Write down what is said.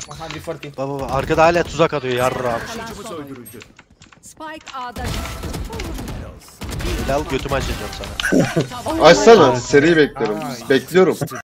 Aha 140. Baba arkada hala tuzak atıyor yarra. Spike A'da düştü. Al götümü açacağım sana. Açsana, seri bekliyorum. Bekliyorum.